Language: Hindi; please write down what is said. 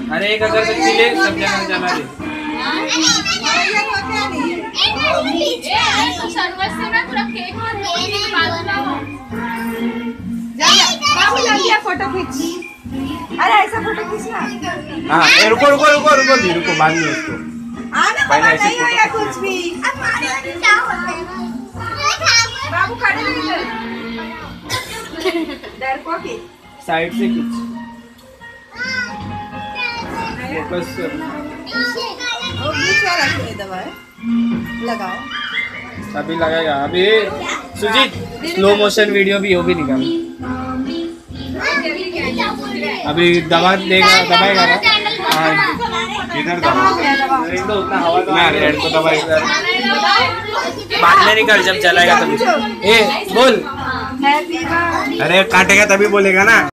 अरे एक अगरबत्ती ले, सब जगह जला दे। फोटो खींच। अरे ऐसा फोटो खींचना। हाँ रुको रुको रुको रुको दी रुको, बाद में उसको पहले ऐसे नहीं होगा कुछ भी। बाबू खड़े रहिए। डरपोक है। साइड से खींच, फोकस और बीच वाला क्यों दबा है? लगाओ। अभी लगेगा। अभी सुजीत स्लो मोशन वीडियो भी हो भी निकाल। अभी दबा देगा, दबाएगा ना। हाँ इधर दबा, उतना हवा तो ना रेड को दबा इधर। बाद में निकाल जब जलाएगा तभी। ए बोल। Happy birthday. अरे काटेगा तभी बोलेगा ना।